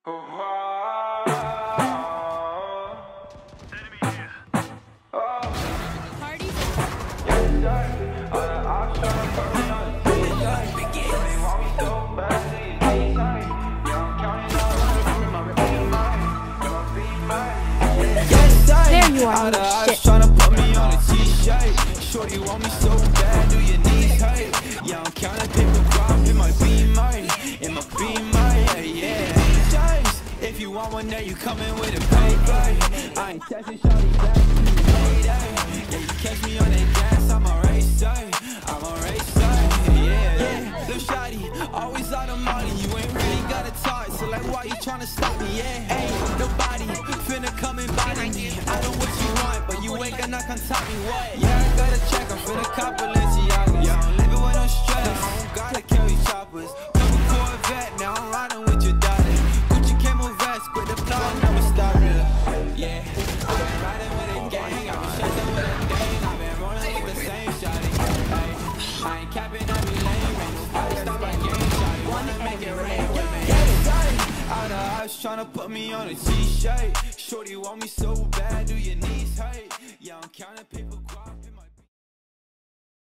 There you are, shit. Tryna put me on a t-shirt. Shorty want me so bad, do your knees hurt? Yeah, I'm counting paper drop in my beamer, yeah. If you want one, there you coming with a paper. I ain't texting shorty back to you later. Yeah, you catch me on that gas, I'm a racer, yeah. Lil' shawty, always out of money, you ain't really got a talk, so like why you tryna stop me, yeah? Ain't nobody finna come and body me. I know what you want, but you ain't gonna come top me, what? Yeah, I gotta check, I'm finna cop Balenciagas. Yeah, I'm living with no stress, I don't gotta carry choppers. Couple Corvette, now I'm riding with your daughter. Gucci camo vest, quit the flow, never stop it. Yeah, I've been riding with a gang, I've been shut up with a gang, I've been rolling with the same shawty. Hey, I ain't capping every lane, ain't nobody stop my game, shawty. Wanna make it rain with me. Out of house tryna put me on a t-shirt. Shorty want me so bad, do your knees hurt? Yeah, I'm counting paper.